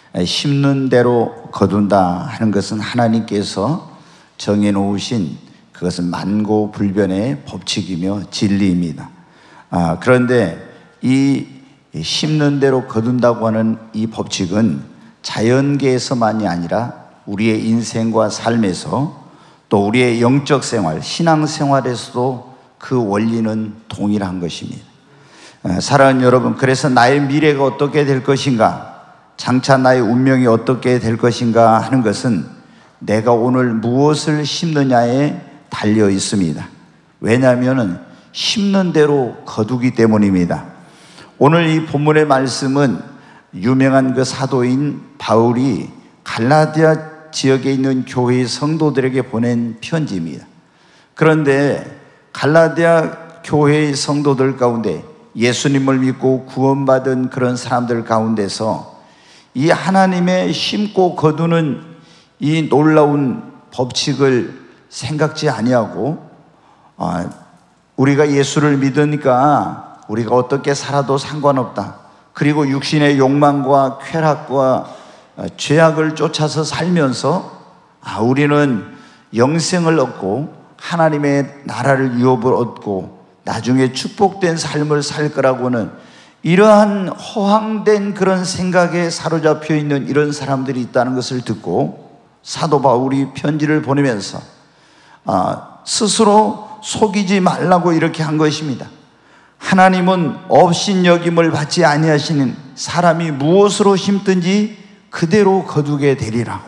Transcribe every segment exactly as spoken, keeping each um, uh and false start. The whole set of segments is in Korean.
심는 대로 거둔다 하는 것은 하나님께서 정해놓으신 그것은 만고불변의 법칙이며 진리입니다. 아, 그런데 이 심는 대로 거둔다고 하는 이 법칙은 자연계에서만이 아니라 우리의 인생과 삶에서 또 우리의 영적 생활, 신앙 생활에서도 그 원리는 동일한 것입니다. 사랑하는 여러분, 그래서 나의 미래가 어떻게 될 것인가, 장차 나의 운명이 어떻게 될 것인가 하는 것은 내가 오늘 무엇을 심느냐에 달려 있습니다. 왜냐하면 심는 대로 거두기 때문입니다. 오늘 이 본문의 말씀은 유명한 그 사도인 바울이 갈라디아 지역에 있는 교회의 성도들에게 보낸 편지입니다. 그런데 갈라디아 교회의 성도들 가운데 예수님을 믿고 구원받은 그런 사람들 가운데서 이 하나님의 심고 거두는 이 놀라운 법칙을 생각지 아니하고, 아, 우리가 예수를 믿으니까 우리가 어떻게 살아도 상관없다, 그리고 육신의 욕망과 쾌락과 죄악을 쫓아서 살면서 아, 우리는 영생을 얻고 하나님의 나라를 유업을 얻고 나중에 축복된 삶을 살 거라고는, 이러한 허황된 그런 생각에 사로잡혀 있는 이런 사람들이 있다는 것을 듣고 사도 바울이 편지를 보내면서 아, 스스로 속이지 말라고 이렇게 한 것입니다. 하나님은 업신여김을 받지 아니하시는 사람이 무엇으로 심든지 그대로 거두게 되리라고.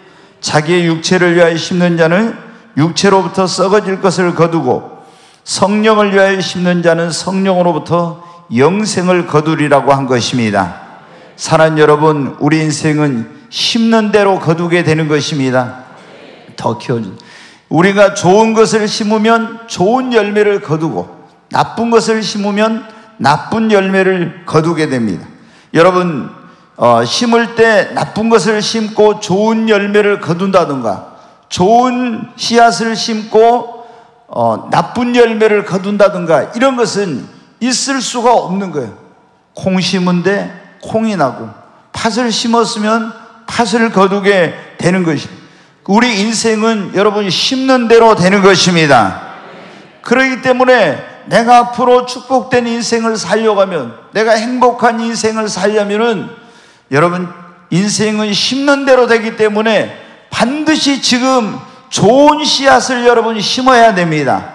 자기의 육체를 위하여 심는 자는 육체로부터 썩어질 것을 거두고 성령을 위하여 심는 자는 성령으로부터 영생을 거두리라고 한 것입니다. 사랑하는 여러분, 우리 인생은 심는 대로 거두게 되는 것입니다. 더 키워준, 우리가 좋은 것을 심으면 좋은 열매를 거두고 나쁜 것을 심으면 나쁜 열매를 거두게 됩니다. 여러분, 어, 심을 때 나쁜 것을 심고 좋은 열매를 거둔다든가, 좋은 씨앗을 심고 어, 나쁜 열매를 거둔다든가, 이런 것은 있을 수가 없는 거예요. 콩 심은데 콩이 나고, 팥을 심었으면 팥을 거두게 되는 것입니다. 우리 인생은 여러분 심는 대로 되는 것입니다. 그렇기 때문에 내가 앞으로 축복된 인생을 살려가면, 내가 행복한 인생을 살려면은 여러분 인생은 심는 대로 되기 때문에 반드시 지금 좋은 씨앗을 여러분 심어야 됩니다.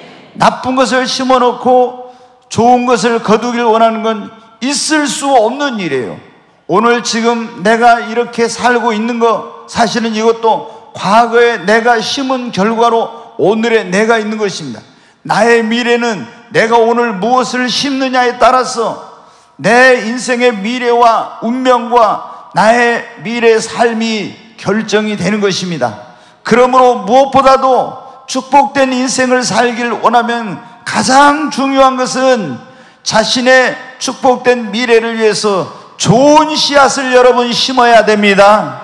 나쁜 것을 심어놓고 좋은 것을 거두길 원하는 건 있을 수 없는 일이에요. 오늘 지금 내가 이렇게 살고 있는 거, 사실은 이것도 과거에 내가 심은 결과로 오늘의 내가 있는 것입니다. 나의 미래는 내가 오늘 무엇을 심느냐에 따라서 내 인생의 미래와 운명과 나의 미래 삶이 결정이 되는 것입니다. 그러므로 무엇보다도 축복된 인생을 살길 원하면 가장 중요한 것은 자신의 축복된 미래를 위해서 좋은 씨앗을 여러분 심어야 됩니다.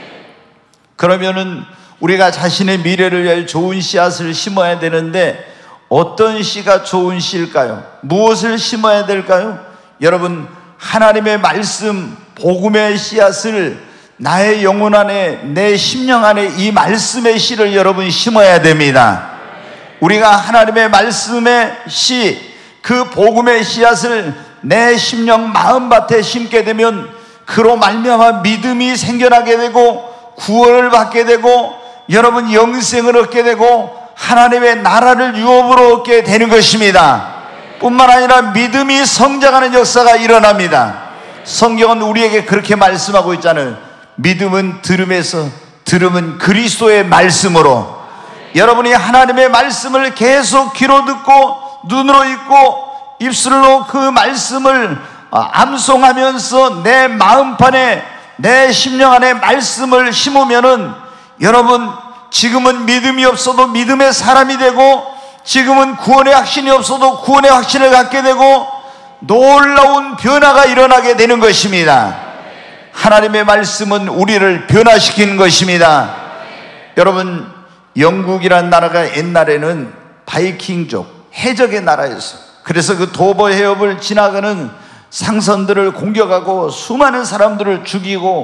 그러면은 우리가 자신의 미래를 위해 좋은 씨앗을 심어야 되는데, 어떤 씨가 좋은 씨일까요? 무엇을 심어야 될까요? 여러분, 하나님의 말씀, 복음의 씨앗을 나의 영혼 안에, 내 심령 안에 이 말씀의 씨를 여러분 심어야 됩니다. 우리가 하나님의 말씀의 씨, 그 복음의 씨앗을 내 심령 마음밭에 심게 되면 그로 말미암아 믿음이 생겨나게 되고 구원을 받게 되고 여러분 영생을 얻게 되고 하나님의 나라를 유업으로 얻게 되는 것입니다. 뿐만 아니라 믿음이 성장하는 역사가 일어납니다. 성경은 우리에게 그렇게 말씀하고 있잖아요. 믿음은 들음에서, 들음은 그리스도의 말씀으로. 여러분이 하나님의 말씀을 계속 귀로 듣고 눈으로 읽고 입술로 그 말씀을 암송하면서 내 마음판에, 내 심령 안에 말씀을 심으면은 여러분 지금은 믿음이 없어도 믿음의 사람이 되고, 지금은 구원의 확신이 없어도 구원의 확신을 갖게 되고 놀라운 변화가 일어나게 되는 것입니다. 하나님의 말씀은 우리를 변화시키는 것입니다. 여러분, 영국이란 나라가 옛날에는 바이킹족, 해적의 나라였어요. 그래서 그 도버 해협을 지나가는 상선들을 공격하고 수많은 사람들을 죽이고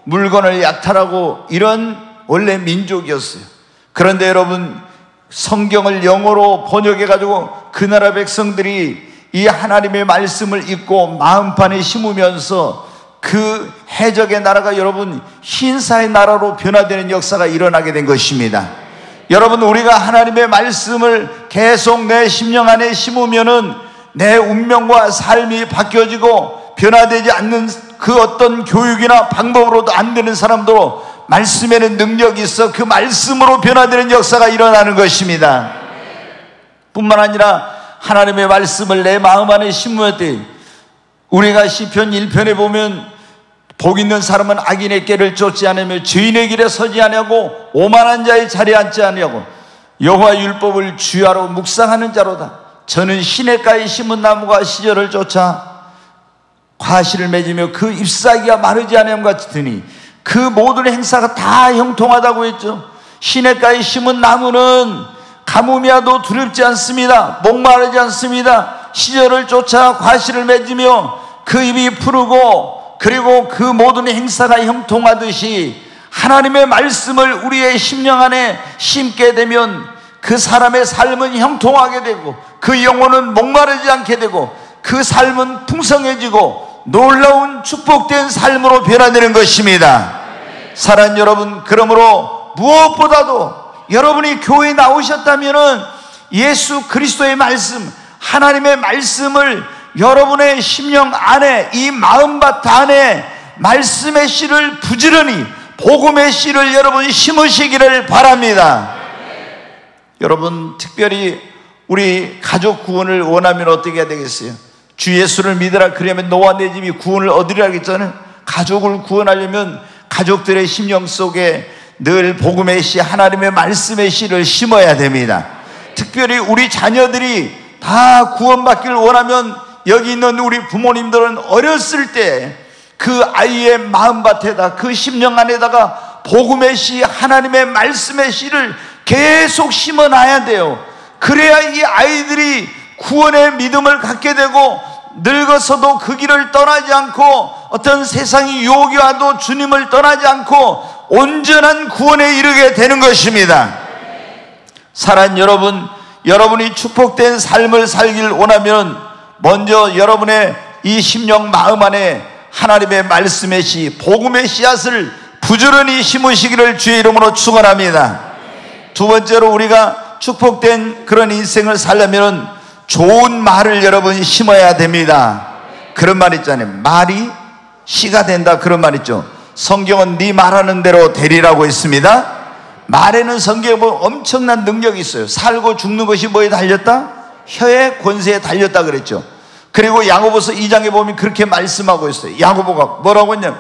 물건을 약탈하고 이런 원래 민족이었어요. 그런데 여러분, 성경을 영어로 번역해가지고 그 나라 백성들이 이 하나님의 말씀을 읽고 마음판에 심으면서 그 해적의 나라가 여러분 흰사의 나라로 변화되는 역사가 일어나게 된 것입니다. 여러분, 우리가 하나님의 말씀을 계속 내 심령 안에 심으면은 내 운명과 삶이 바뀌어지고 변화되지 않는 그 어떤 교육이나 방법으로도 안 되는 사람도 말씀에는 능력이 있어 그 말씀으로 변화되는 역사가 일어나는 것입니다. 뿐만 아니라 하나님의 말씀을 내 마음 안에 심을 때, 우리가 시편 일 편에 보면 복 있는 사람은 악인의 길을 쫓지 않으며 죄인의 길에 서지 아니하고 오만한 자의 자리에 앉지 아니하고 여호와 율법을 주야로 묵상하는 자로다. 저는 시냇가에 심은 나무가 시절을 쫓아 과실을 맺으며 그 잎사귀가 마르지 아니함 같으니 그 모든 행사가 다 형통하다고 했죠. 시냇가에 심은 나무는 가뭄이 와도 두렵지 않습니다. 목마르지 않습니다. 시절을 쫓아 과실을 맺으며 그 잎이 푸르고 그리고 그 모든 행사가 형통하듯이 하나님의 말씀을 우리의 심령 안에 심게 되면 그 사람의 삶은 형통하게 되고 그 영혼은 목마르지 않게 되고 그 삶은 풍성해지고 놀라운 축복된 삶으로 변화되는 것입니다. 사랑하는 여러분, 그러므로 무엇보다도 여러분이 교회에 나오셨다면 예수 그리스도의 말씀, 하나님의 말씀을 여러분의 심령 안에, 이 마음밭 안에 말씀의 씨를 부지런히, 복음의 씨를 여러분 심으시기를 바랍니다. 여러분, 특별히 우리 가족 구원을 원하면 어떻게 해야 되겠어요? 주 예수를 믿으라, 그러면 너와 내 집이 구원을 얻으리라 했잖아요. 가족을 구원하려면 가족들의 심령 속에 늘 복음의 씨, 하나님의 말씀의 씨를 심어야 됩니다. 특별히 우리 자녀들이 다 구원받기를 원하면 여기 있는 우리 부모님들은 어렸을 때 그 아이의 마음밭에다, 그 심령 안에다가 복음의 씨, 하나님의 말씀의 씨를 계속 심어놔야 돼요. 그래야 이 아이들이 구원의 믿음을 갖게 되고 늙어서도 그 길을 떠나지 않고 어떤 세상이 유혹이 와도 주님을 떠나지 않고 온전한 구원에 이르게 되는 것입니다. 사랑하는 여러분, 여러분이 축복된 삶을 살기를 원하면 먼저 여러분의 이 심령 마음 안에 하나님의 말씀의 씨, 복음의 씨앗을 부지런히 심으시기를 주의 이름으로 축원합니다. 두 번째로 우리가 축복된 그런 인생을 살려면 좋은 말을 여러분 심어야 됩니다. 그런 말 있잖아요. 말이 씨가 된다, 그런 말 있죠. 성경은 네 말하는 대로 되리라고 했습니다. 말에는 성경에 보면 엄청난 능력이 있어요. 살고 죽는 것이 뭐에 달렸다? 혀의 권세에 달렸다 그랬죠. 그리고 야고보서 이 장에 보면 그렇게 말씀하고 있어요. 야고보가 뭐라고 했냐면,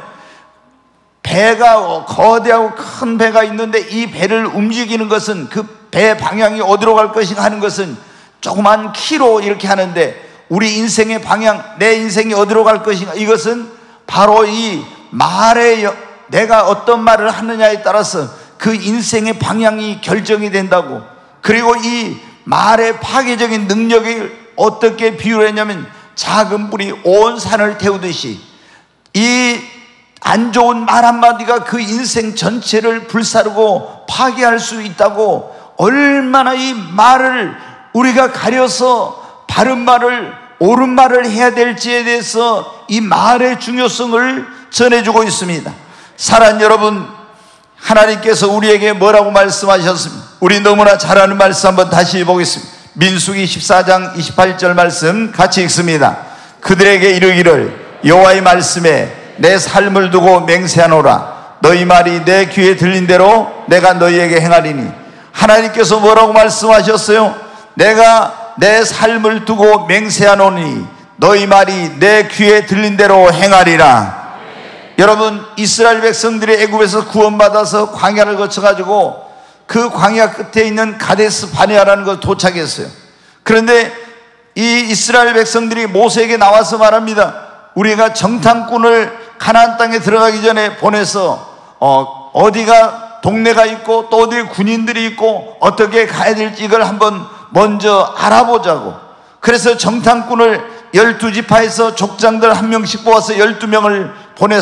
배가 거대하고 큰 배가 있는데 이 배를 움직이는 것은, 그 배 방향이 어디로 갈 것인가 하는 것은 조그만 키로 이렇게 하는데, 우리 인생의 방향, 내 인생이 어디로 갈 것인가, 이것은 바로 이 말에, 내가 어떤 말을 하느냐에 따라서 그 인생의 방향이 결정이 된다고. 그리고 이 말의 파괴적인 능력을 어떻게 비유를 했냐면, 작은 불이 온 산을 태우듯이 이 안 좋은 말 한마디가 그 인생 전체를 불사르고 파괴할 수 있다고. 얼마나 이 말을 우리가 가려서 바른 말을, 옳은 말을 해야 될지에 대해서 이 말의 중요성을 전해주고 있습니다. 사랑하는 여러분, 하나님께서 우리에게 뭐라고 말씀하셨습니까? 우리 너무나 잘 아는 말씀 한번 다시 보겠습니다. 민수기 십사 장 이십팔 절 말씀 같이 읽습니다. 그들에게 이르기를, 여호와의 말씀에 내 삶을 두고 맹세하노라. 너희 말이 내 귀에 들린 대로 내가 너희에게 행하리니. 하나님께서 뭐라고 말씀하셨어요? 내가 내 삶을 두고 맹세하노니 너희 말이 내 귀에 들린 대로 행하리라. 네. 여러분, 이스라엘 백성들이 애굽에서 구원받아서 광야를 거쳐가지고 그 광야 끝에 있는 가데스 바네아라는 곳에 도착했어요. 그런데 이 이스라엘 백성들이 모세에게 나와서 말합니다. 우리가 정탐꾼을 가나안 땅에 들어가기 전에 보내서 어, 어디가 동네가 있고 또 어디에 군인들이 있고 어떻게 가야 될지 이걸 한번 먼저 알아보자고. 그래서 정탐꾼을 열두 지파에서 족장들 한 명씩 뽑아서 열두 명을 보내서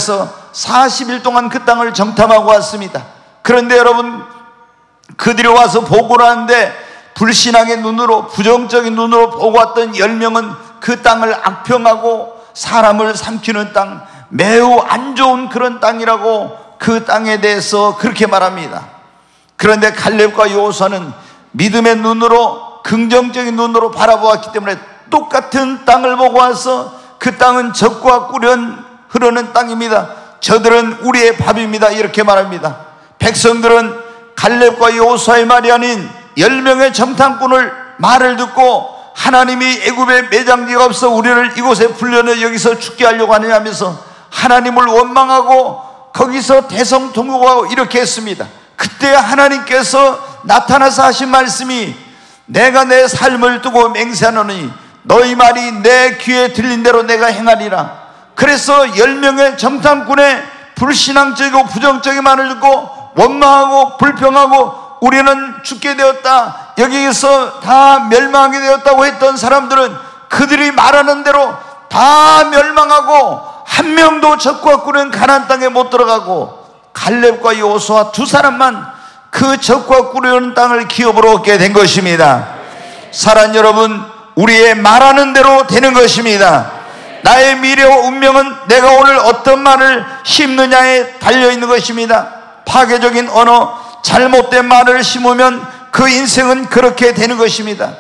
사십 일 동안 그 땅을 정탐하고 왔습니다. 그런데 여러분, 그들이 와서 보고를 하는데 불신앙의 눈으로, 부정적인 눈으로 보고 왔던 열 명은 그 땅을 악평하고 사람을 삼키는 땅, 매우 안 좋은 그런 땅이라고 그 땅에 대해서 그렇게 말합니다. 그런데 칼렙과 여호수아는 믿음의 눈으로, 긍정적인 눈으로 바라보았기 때문에 똑같은 땅을 보고 와서 그 땅은 젖과 꿀이 흐르는 땅입니다. 저들은 우리의 밥입니다, 이렇게 말합니다. 백성들은 칼렙과 여호수아의 말이 아닌 열 명의 정탐꾼을 말을 듣고 하나님이 애굽에 매장지가 없어 우리를 이곳에 불려내 여기서 죽게 하려고 하느냐 하면서 하나님을 원망하고 거기서 대성통곡하고 이렇게 했습니다. 그때 하나님께서 나타나서 하신 말씀이, 내가 내 삶을 두고 맹세하노니 너희 말이 내 귀에 들린 대로 내가 행하리라. 그래서 열 명의 정탐꾼의 불신앙적이고 부정적인 말을 듣고 원망하고 불평하고 우리는 죽게 되었다, 여기에서 다 멸망하게 되었다고 했던 사람들은 그들이 말하는 대로 다 멸망하고 한 명도 젖과 꿀은 가나안 땅에 못 들어가고 칼렙과 여호수아 두 사람만 그 젖과 꿀이 흐르는 땅을 기업으로 얻게 된 것입니다. 사랑하는 여러분, 우리의 말하는 대로 되는 것입니다. 나의 미래와 운명은 내가 오늘 어떤 말을 심느냐에 달려있는 것입니다. 파괴적인 언어, 잘못된 말을 심으면 그 인생은 그렇게 되는 것입니다.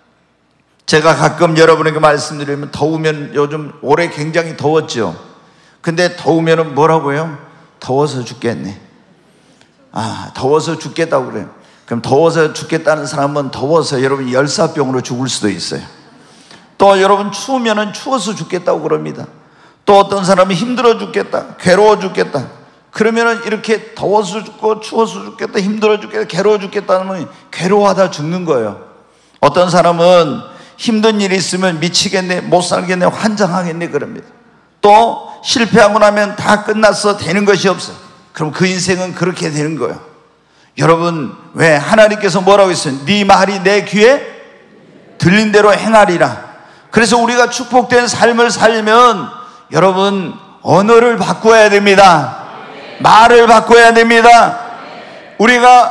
제가 가끔 여러분에게 말씀드리면, 더우면, 요즘 올해 굉장히 더웠죠. 근데 더우면 뭐라고요? 더워서 죽겠네. 아, 더워서 죽겠다고 그래요. 그럼 더워서 죽겠다는 사람은 더워서 여러분 열사병으로 죽을 수도 있어요. 또 여러분 추우면 추워서 죽겠다고 그럽니다. 또 어떤 사람은 힘들어 죽겠다, 괴로워 죽겠다. 그러면은 이렇게 더워서 죽고 추워서 죽겠다, 힘들어 죽겠다, 괴로워 죽겠다는, 괴로워하다 죽는 거예요. 어떤 사람은 힘든 일이 있으면 미치겠네, 못 살겠네, 환장하겠네 그럽니다. 또 실패하고 나면 다 끝났어, 되는 것이 없어. 그럼 그 인생은 그렇게 되는 거예요. 여러분, 왜 하나님께서 뭐라고 했어요? 네 말이 내 귀에 들린 대로 행하리라. 그래서 우리가 축복된 삶을 살면 여러분 언어를 바꿔야 됩니다. 말을 바꿔야 됩니다. 우리가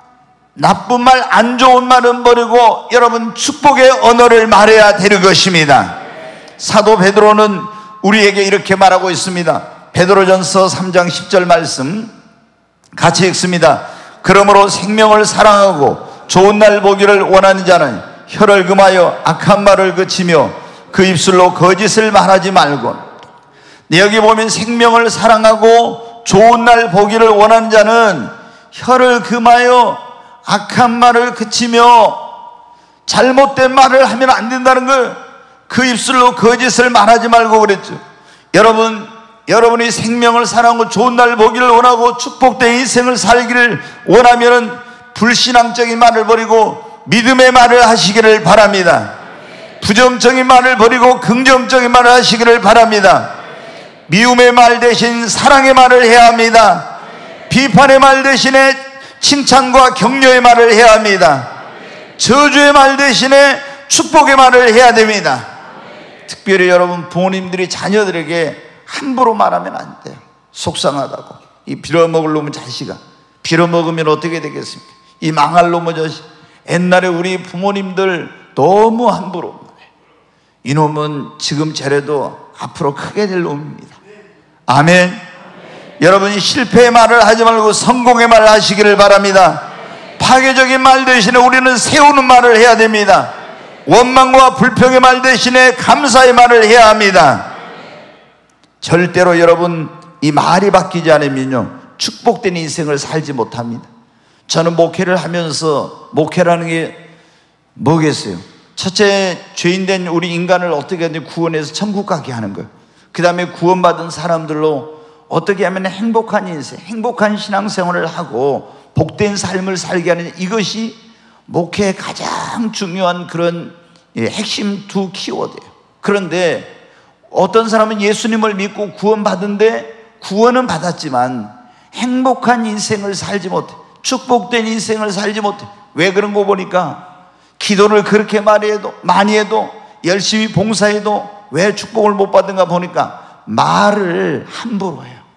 나쁜 말, 안 좋은 말은 버리고 여러분 축복의 언어를 말해야 되는 것입니다. 사도 베드로는 우리에게 이렇게 말하고 있습니다. 베드로전서 삼 장 십 절 말씀 같이 읽습니다. 그러므로 생명을 사랑하고 좋은 날 보기를 원하는 자는 혀를 금하여 악한 말을 그치며 그 입술로 거짓을 말하지 말고. 여기 보면 생명을 사랑하고 좋은 날 보기를 원하는 자는 혀를 금하여 악한 말을 그치며, 잘못된 말을 하면 안 된다는 걸, 그 입술로 거짓을 말하지 말고 그랬죠. 여러분, 여러분이 생명을 사랑하고 좋은 날 보기를 원하고 축복된 인생을 살기를 원하면 불신앙적인 말을 버리고 믿음의 말을 하시기를 바랍니다. 부정적인 말을 버리고 긍정적인 말을 하시기를 바랍니다. 미움의 말 대신 사랑의 말을 해야 합니다. 비판의 말 대신에 칭찬과 격려의 말을 해야 합니다. 저주의 말 대신에 축복의 말을 해야 됩니다. 특별히 여러분 부모님들이 자녀들에게 함부로 말하면 안 돼요. 속상하다고. 이 빌어먹을 놈은 자식아, 빌어먹으면 어떻게 되겠습니까? 이 망할 놈의 자식. 옛날에 우리 부모님들 너무 함부로 말해요. 이놈은 지금 저래도 앞으로 크게 될 놈입니다. 아멘. 아멘. 여러분이 실패의 말을 하지 말고 성공의 말을 하시기를 바랍니다. 파괴적인 말 대신에 우리는 세우는 말을 해야 됩니다. 원망과 불평의 말 대신에 감사의 말을 해야 합니다. 절대로 여러분 이 말이 바뀌지 않으면요 축복된 인생을 살지 못합니다. 저는 목회를 하면서, 목회라는 게 뭐겠어요? 첫째, 죄인된 우리 인간을 어떻게 하든 구원해서 천국 가게 하는 거예요. 그 다음에 구원받은 사람들로 어떻게 하면 행복한 인생, 행복한 신앙생활을 하고 복된 삶을 살게 하느냐, 이것이 목회의 가장 중요한 그런 핵심 두 키워드예요. 그런데 어떤 사람은 예수님을 믿고 구원받은데 구원은 받았지만 행복한 인생을 살지 못해, 축복된 인생을 살지 못해. 왜 그런 거 보니까 기도를 그렇게 많이 해도, 많이 해도 열심히 봉사해도 왜 축복을 못 받은가 보니까 말을 함부로 해요.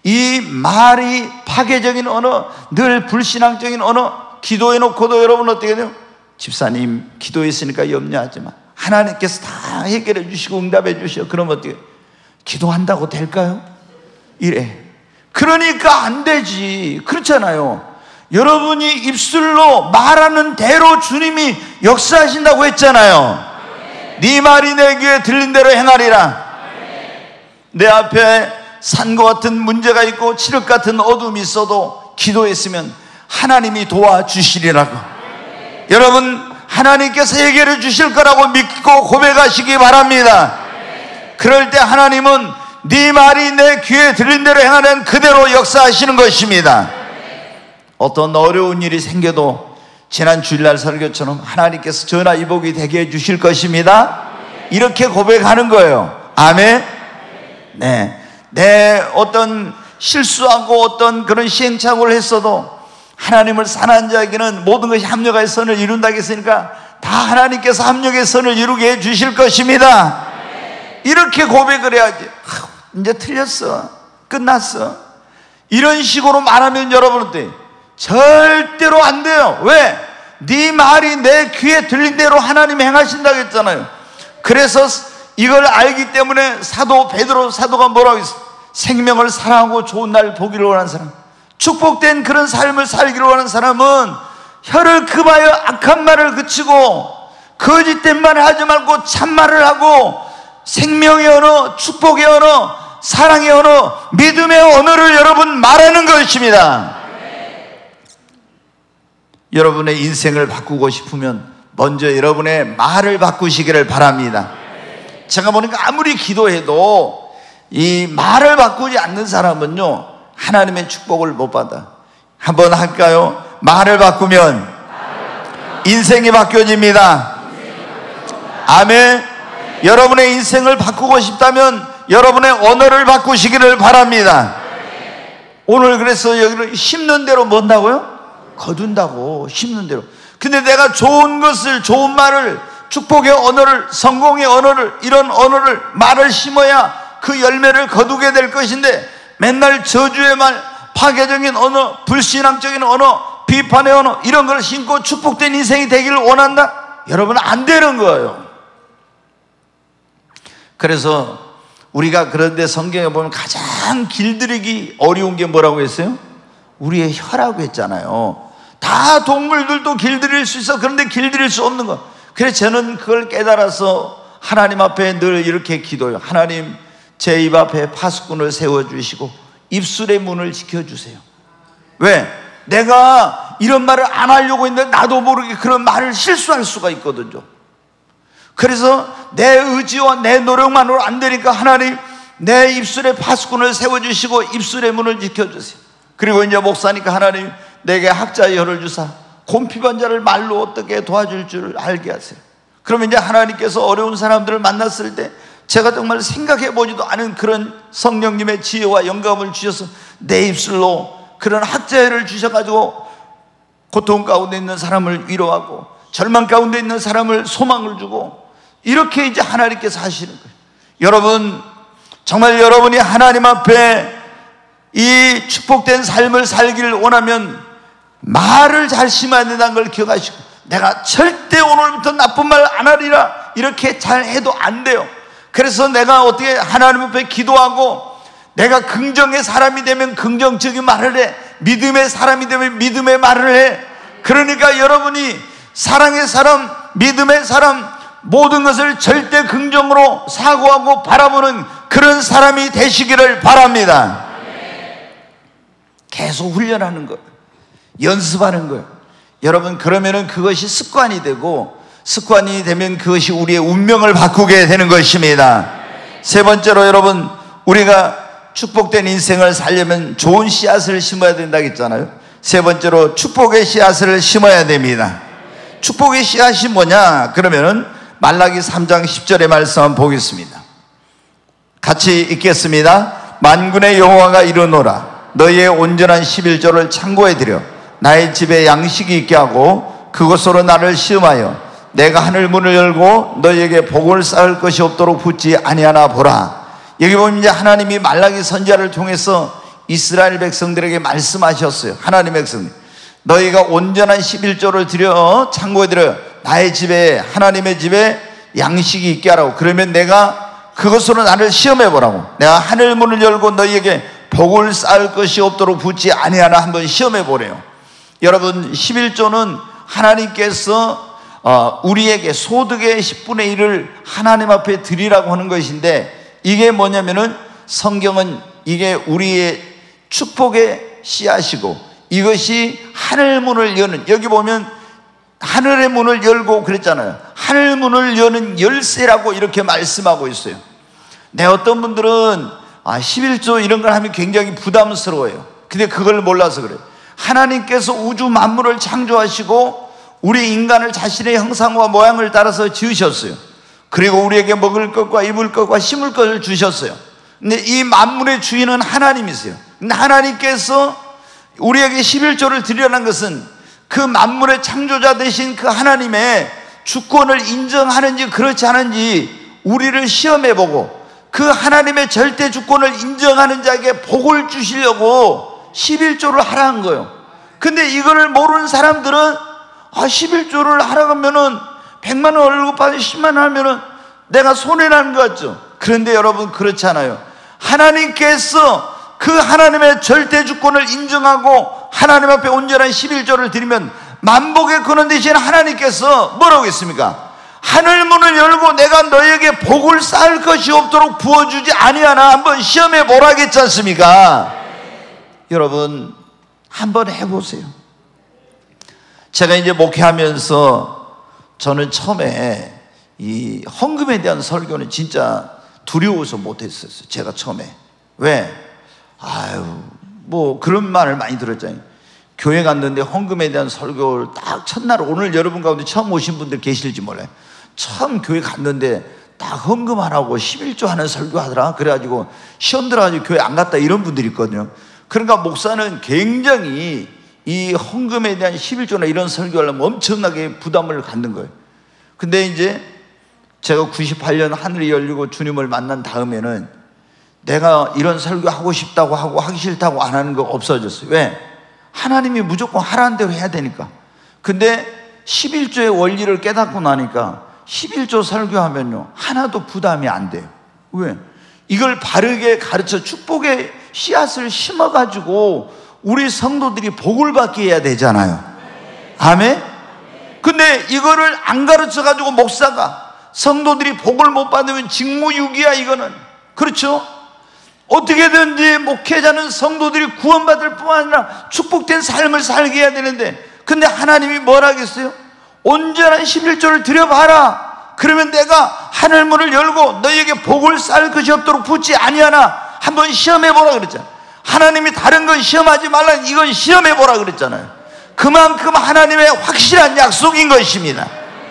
이 말이 파괴적인 언어, 늘 불신앙적인 언어, 기도해놓고도 여러분 어떻게 돼요? 집사님 기도했으니까 염려하지 마, 하나님께서 다 해결해 주시고 응답해 주셔. 그럼 어떻게, 기도한다고 될까요? 이래. 그러니까 안 되지. 그렇잖아요. 여러분이 입술로 말하는 대로 주님이 역사하신다고 했잖아요. 네 말이 내 귀에 들린 대로 행하리라. 내 앞에 산과 같은 문제가 있고 칠흑 같은 어둠이 있어도 기도했으면 하나님이 도와주시리라고. 여러분, 하나님께서 해결해 주실 거라고 믿고 고백하시기 바랍니다. 그럴 때 하나님은 네 말이 내 귀에 들린 대로 행하는 그대로 역사하시는 것입니다. 어떤 어려운 일이 생겨도 지난 주일날 설교처럼 하나님께서 전화위복이 되게 해 주실 것입니다. 이렇게 고백하는 거예요. 아멘. 네, 내 어떤 실수하고 어떤 그런 시행착오를 했어도 하나님을 사랑하는 자에게는 모든 것이 합력의 선을 이룬다고 했으니까 다 하나님께서 합력의 선을 이루게 해 주실 것입니다. 이렇게 고백을 해야지. 이제 틀렸어, 끝났어, 이런 식으로 말하면 여러분한테 절대로 안 돼요. 왜? 네 말이 내 귀에 들린 대로 하나님이 행하신다고 했잖아요. 그래서 이걸 알기 때문에 사도 베드로 사도가 뭐라고 했어? 생명을 사랑하고 좋은 날 보기를 원하는 사람, 축복된 그런 삶을 살기를 원하는 사람은 혀를 금하여 악한 말을 그치고 거짓된 말을 하지 말고 참말을 하고 생명의 언어, 축복의 언어, 사랑의 언어, 믿음의 언어를 여러분 말하는 것입니다. 여러분의 인생을 바꾸고 싶으면 먼저 여러분의 말을 바꾸시기를 바랍니다. 제가 보니까 아무리 기도해도 이 말을 바꾸지 않는 사람은요, 하나님의 축복을 못 받아. 한번 할까요? 말을 바꾸면 인생이 바뀌어집니다. 아멘. 여러분의 인생을 바꾸고 싶다면 여러분의 언어를 바꾸시기를 바랍니다. 오늘 그래서 여기를 심는 대로 뭔다고요? 거둔다고. 심는 대로. 근데 내가 좋은 것을, 좋은 말을, 축복의 언어를, 성공의 언어를, 이런 언어를, 말을 심어야 그 열매를 거두게 될 것인데 맨날 저주의 말, 파괴적인 언어, 불신앙적인 언어, 비판의 언어, 이런 걸 심고 축복된 인생이 되기를 원한다? 여러분, 안 되는 거예요. 그래서 우리가 그런데 성경에 보면 가장 길들이기 어려운 게 뭐라고 했어요? 우리의 혀라고 했잖아요. 다 동물들도 길들일 수 있어. 그런데 길들일 수 없는 거. 그래서 저는 그걸 깨달아서 하나님 앞에 늘 이렇게 기도해요. 하나님, 제 입 앞에 파수꾼을 세워주시고 입술의 문을 지켜주세요. 왜? 내가 이런 말을 안 하려고 했는데 나도 모르게 그런 말을 실수할 수가 있거든요. 그래서 내 의지와 내 노력만으로 안 되니까 하나님, 내 입술에 파수꾼을 세워주시고 입술의 문을 지켜주세요. 그리고 이제 목사니까 하나님, 내게 학자의 혀를 주사 곰피반 자를 말로 어떻게 도와줄 줄 알게 하세요. 그러면 이제 하나님께서 어려운 사람들을 만났을 때 제가 정말 생각해보지도 않은 그런 성령님의 지혜와 영감을 주셔서 내 입술로 그런 학자를 주셔가지고 고통 가운데 있는 사람을 위로하고 절망 가운데 있는 사람을 소망을 주고, 이렇게 이제 하나님께서 하시는 거예요. 여러분, 정말 여러분이 하나님 앞에 이 축복된 삶을 살기를 원하면 말을 잘 심어야 된다는 걸 기억하시고, 내가 절대 오늘부터 나쁜 말 안 하리라 이렇게 잘 해도 안 돼요. 그래서 내가 어떻게 하나님 앞에 기도하고, 내가 긍정의 사람이 되면 긍정적인 말을 해, 믿음의 사람이 되면 믿음의 말을 해. 그러니까 여러분이 사랑의 사람, 믿음의 사람, 모든 것을 절대 긍정으로 사고하고 바라보는 그런 사람이 되시기를 바랍니다. 계속 훈련하는 거예요. 연습하는 거예요. 여러분, 그러면은 그것이 습관이 되고, 습관이 되면 그것이 우리의 운명을 바꾸게 되는 것입니다. 세 번째로 여러분, 우리가 축복된 인생을 살려면 좋은 씨앗을 심어야 된다고 했잖아요. 세 번째로 축복의 씨앗을 심어야 됩니다. 축복의 씨앗이 뭐냐? 그러면은 말라기 삼 장 십 절의 말씀 한번 보겠습니다. 같이 읽겠습니다. 만군의 여호와가 이르노라, 너희의 온전한 십일조를 창고에 들여 나의 집에 양식이 있게 하고 그것으로 나를 시험하여 내가 하늘 문을 열고 너희에게 복을 쌓을 것이 없도록 붙지 아니하나 보라. 여기 보면 이제 하나님이 말라기 선지자를 통해서 이스라엘 백성들에게 말씀하셨어요. 하나님의 백성들, 너희가 온전한 십일조를 드려 창고에 들여 나의 집에, 하나님의 집에 양식이 있게 하라고. 그러면 내가 그것으로 나를 시험해 보라고. 내가 하늘 문을 열고 너희에게 복을 쌓을 것이 없도록 붓지 아니하나 한번 시험해 보래요. 여러분, 십일조는 하나님께서 우리에게 소득의 십분의 일을 하나님 앞에 드리라고 하는 것인데, 이게 뭐냐면은 성경은 이게 우리의 축복의 씨앗이고, 이것이 하늘 문을 여는, 여기 보면 하늘의 문을 열고 그랬잖아요. 하늘 문을 여는 열쇠라고 이렇게 말씀하고 있어요. 네, 어떤 분들은 아, 십일조 이런 걸 하면 굉장히 부담스러워요. 근데 그걸 몰라서 그래요. 하나님께서 우주 만물을 창조하시고 우리 인간을 자신의 형상과 모양을 따라서 지으셨어요. 그리고 우리에게 먹을 것과 입을 것과 심을 것을 주셨어요. 근데 이 만물의 주인은 하나님이세요. 근데 하나님께서 우리에게 십일조를 드리라는 것은 그 만물의 창조자 되신 그 하나님의 주권을 인정하는지 그렇지 않은지 우리를 시험해보고, 그 하나님의 절대 주권을 인정하는 자에게 복을 주시려고 십일조를 하라는 거예요. 근데 이거를 모르는 사람들은 아, 십일조를 하라고 하면은 백만 원 월급 받고 십만 원 하면은 내가 손해라는 거 같죠? 그런데 여러분, 그렇지 않아요. 하나님께서 그 하나님의 절대 주권을 인정하고 하나님 앞에 온전한 십일조를 드리면 만복의 근원 되신 하나님께서 뭐라고 했습니까? 하늘 문을 열고 내가 너에게 복을 쌓을 것이 없도록 부어주지 아니하나 한번 시험해 보라겠지 않습니까? 여러분, 한번 해보세요. 제가 이제 목회하면서 저는 처음에 이 헌금에 대한 설교는 진짜 두려워서 못했었어요. 제가 처음에. 왜? 아유, 뭐 그런 말을 많이 들었잖아요. 교회 갔는데 헌금에 대한 설교를 딱 첫날, 오늘 여러분 가운데 처음 오신 분들 계실지 몰라요. 처음 교회 갔는데 딱 헌금하라고 십일조 하는 설교 하더라. 그래가지고 시험 들어가지고 교회 안 갔다 이런 분들이 있거든요. 그러니까 목사는 굉장히 이 헌금에 대한 십일조나 이런 설교하려면 엄청나게 부담을 갖는 거예요. 근데 이제 제가 구십팔 년 하늘이 열리고 주님을 만난 다음에는 내가 이런 설교 하고 싶다고 하고 하기 싫다고 안 하는 거 없어졌어요. 왜? 하나님이 무조건 하라는 대로 해야 되니까. 근데 십일조의 원리를 깨닫고 나니까 십일조 설교하면요 하나도 부담이 안 돼요. 왜? 이걸 바르게 가르쳐 축복의 씨앗을 심어가지고 우리 성도들이 복을 받게 해야 되잖아요. 아멘? 근데 이거를 안 가르쳐가지고 목사가 성도들이 복을 못 받으면 직무유기야, 이거는. 그렇죠? 어떻게든지 목회자는 성도들이 구원받을 뿐 아니라 축복된 삶을 살게 해야 되는데, 근데 하나님이 뭘 하겠어요? 온전한 십일조를 드려봐라. 그러면 내가 하늘문을 열고 너희에게 복을 쌓을 것이 없도록 붓지 아니하나 한번 시험해보라 그랬잖아요. 하나님이 다른 건 시험하지 말라, 이건 시험해보라 그랬잖아요. 그만큼 하나님의 확실한 약속인 것입니다.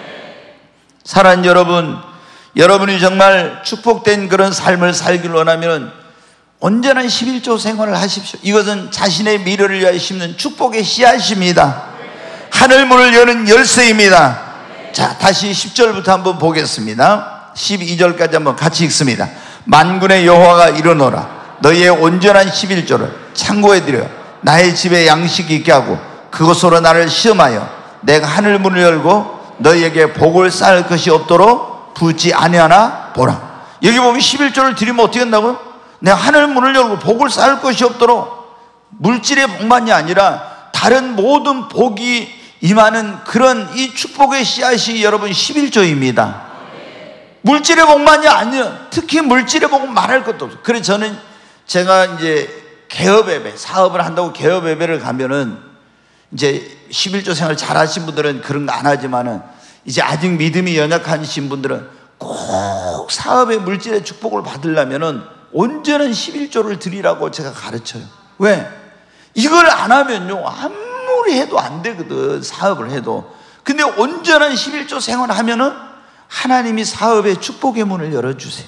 사랑하는 여러분, 여러분이 정말 축복된 그런 삶을 살기를 원하면 온전한 십일조 생활을 하십시오. 이것은 자신의 미래를 위하여 심는 축복의 씨앗입니다. 하늘문을 여는 열쇠입니다. 자, 다시 십 절부터 한번 보겠습니다. 십이 절까지 한번 같이 읽습니다. 만군의 여호와가 이르노라. 너희의 온전한 십일조를 창고에 들여 나의 집에 양식이 있게 하고 그것으로 나를 시험하여 내가 하늘문을 열고 너희에게 복을 쌓을 것이 없도록 붓지 아니하나 보라. 여기 보면 십일조를 드리면 어떻게 한다고요? 내가 하늘문을 열고 복을 쌓을 것이 없도록, 물질의 복만이 아니라 다른 모든 복이 임하는 그런 이 축복의 씨앗이 여러분 십일조입니다. 물질의 복만이 아니야. 특히 물질의 복은 말할 것도 없어요. 그래서 저는 제가 이제 개업 예배, 사업을 한다고 개업 예배를 가면은 이제 십일조 생활 잘 하신 분들은 그런 거 안 하지만은 이제 아직 믿음이 연약하신 분들은 꼭 사업의 물질의 축복을 받으려면은 온전한 십일조를 드리라고 제가 가르쳐요. 왜? 이걸 안 하면요 아무리 해도 안 되거든, 사업을 해도. 근데 온전한 십일조 생활을 하면은 하나님이 사업의 축복의 문을 열어주세요.